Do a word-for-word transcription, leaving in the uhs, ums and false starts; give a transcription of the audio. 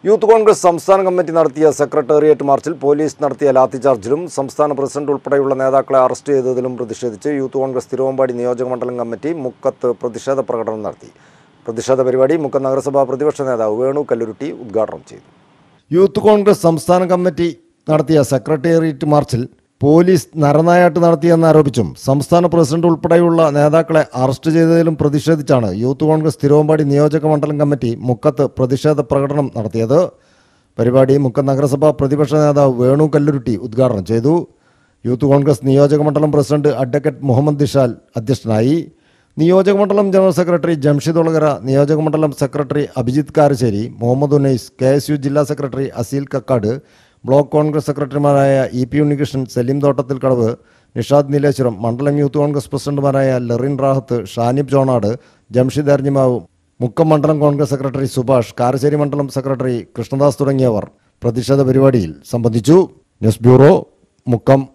Youth Congress സംസ്ഥാന committee നടത്തിയ secretariat മാർച്ചിൽ പോലീസ് നടത്തിയ ലാത്തിചാർജിലും സംസ്ഥാന പ്രസിഡന്റ് ഉൾപ്പെടെയുള്ള നേതാക്കളെ അറസ്റ്റ് ചെയ്തതിലും പ്രതിഷേധിച്ച് യൂത്ത് കോൺഗ്രസ് തിരുവമ്പാടി നിയോജക മണ്ഡലം കമ്മിറ്റി മുക്കത്ത് പ്രതിഷേധ പ്രകടനം നടത്തി. പ്രതിഷേധ പരിപാടി മുക്കം നഗരസഭാ പ്രതിപക്ഷ നേതാവ് വേണു കല്ലുരുട്ടി ഉദ്ഘാടനം ചെയ്തു. യൂത്ത് കോൺഗ്രസ് സംസ്ഥാന കമ്മിറ്റി നടത്തിയ സെക്രട്ടേറിയറ്റ് മാർച്ചിൽ പോലീസ് നരനായാട്ട് നടത്തിയെന്നാരോപിച്ചും സംസ്ഥാന പ്രസിഡന്റ് ഉൾപ്പെടെയുള്ള നേതാക്കളെ അറസ്റ്റ് ചെയ്തതിലും പ്രതിഷേധിച്ചാണ് യൂത്ത് കോൺഗ്രസ് തിരുവമ്പാടി നിയോജക മണ്ഡലം കമ്മിറ്റി മുക്കത്ത് പ്രതിഷേധ പ്രകടനം നടത്തിയത്. പരിപാടി മുക്കം നഗരസഭാ പ്രതിപക്ഷ നേതാവ് വേണു കല്ലുരുട്ടി ഉദ്ഘാടനം ചെയ്തു. യൂത്ത് കോൺഗ്രസ് നിയോജക മണ്ഡലം പ്രസിഡന്റ് അഡ്വക്കേറ്റ് മുഹമ്മദ് ദിഷാൽ അധ്യക്ഷനായി. നിയോജക മണ്ഡലം ജനറൽ സെക്രട്ടറി ജംഷിദ് ഒളകര, നിയോജക മണ്ഡലം secretary Abhijith Karassery, Muhammad Unais, K S U ജില്ലാ secretary Aseel Kakkad, block Congress സെക്രട്ടറിമാരായ ഇ പി ഉണ്ണികൃഷ്ണൻ, സലീം തോട്ടത്തിൽ കടവ്, നിഷാദ് നീലേശ്വരം, മണ്ഡലം യൂത്ത് കോൺഗ്രസ് പ്രസിഡന്റുമാരായ ലറിൻ റാഹത്ത്, ഷാനിബ് ജോണാട്, ജംഷിദ് അർജിമാവ്, മുക്കം മണ്ഡലം കോൺഗ്രസ് സെക്രട്ടറി സുഭാഷ്, കാരശ്ശേരി മണ്ഡലം സെക്രട്ടറി കൃഷ്ണദാസ് തുടങ്ങിയവർ പ്രതിഷേധ പരിപാടിയിൽ സംബന്ധിച്ചു. News bureau, Mukkam.